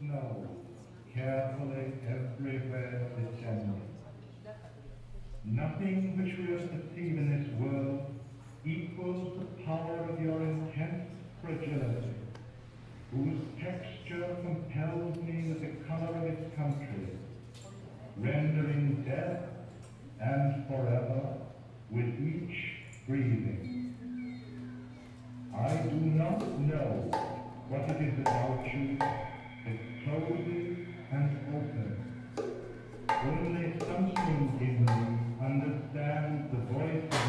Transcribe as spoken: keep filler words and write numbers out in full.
snow, carefully everywhere descending. Nothing which we perceive in this world equals the power of your intense fragility, whose texture compels me with the color of its country, rendering death and forever with each breathing. I do not know what it is about you that closes and opens. Only something in me understands the voice